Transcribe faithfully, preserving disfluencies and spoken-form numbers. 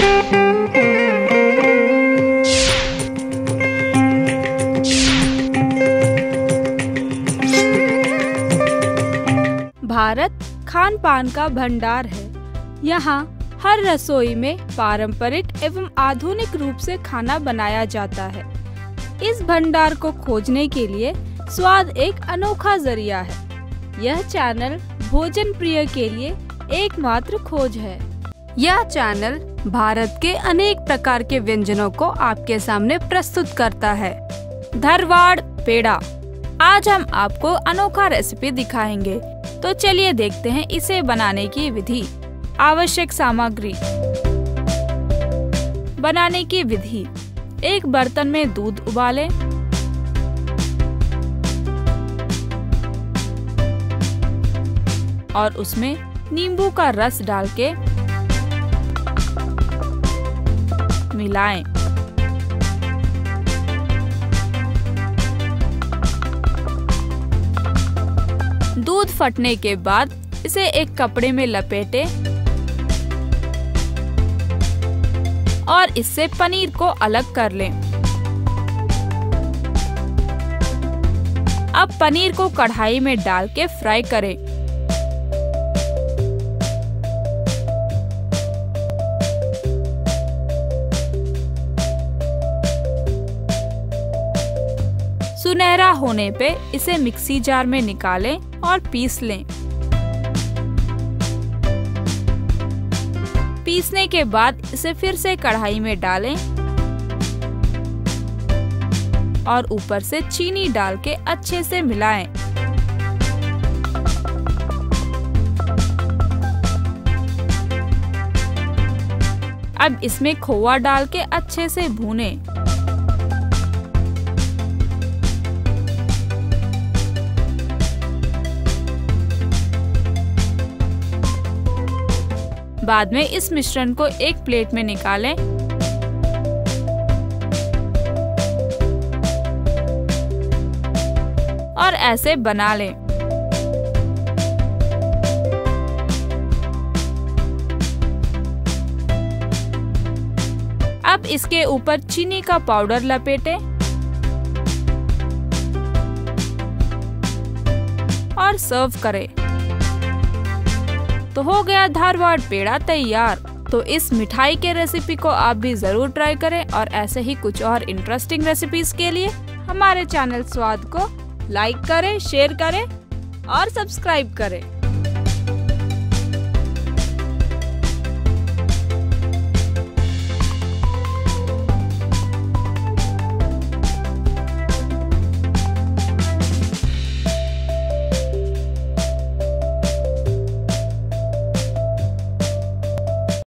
भारत खान पान का भंडार है। यहाँ हर रसोई में पारंपरिक एवं आधुनिक रूप से खाना बनाया जाता है। इस भंडार को खोजने के लिए स्वाद एक अनोखा जरिया है। यह चैनल भोजन प्रिय के लिए एकमात्र खोज है। यह चैनल भारत के अनेक प्रकार के व्यंजनों को आपके सामने प्रस्तुत करता है। धारवाड़ पेड़ा। आज हम आपको अनोखा रेसिपी दिखाएंगे, तो चलिए देखते हैं इसे बनाने की विधि। आवश्यक सामग्री। बनाने की विधि। एक बर्तन में दूध उबालें, और उसमें नींबू का रस डाल के मिलाएं। दूध फटने के बाद इसे एक कपड़े में लपेटें और इससे पनीर को अलग कर लें। अब पनीर को कढ़ाई में डाल के फ्राई करें। सुनहरा होने पे इसे मिक्सी जार में निकालें और पीस लें। पीसने के बाद इसे फिर से कढ़ाई में डालें और ऊपर से चीनी डाल के अच्छे से मिलाएं। अब इसमें खोआ डाल के अच्छे से भूनें। बाद में इस मिश्रण को एक प्लेट में निकालें और ऐसे बना लें। अब इसके ऊपर चीनी का पाउडर लपेटें और सर्व करें। तो हो गया धारवाड़ पेड़ा तैयार। तो इस मिठाई के रेसिपी को आप भी जरूर ट्राई करें, और ऐसे ही कुछ और इंटरेस्टिंग रेसिपीज के लिए हमारे चैनल स्वाद को लाइक करें, शेयर करें और सब्सक्राइब करें।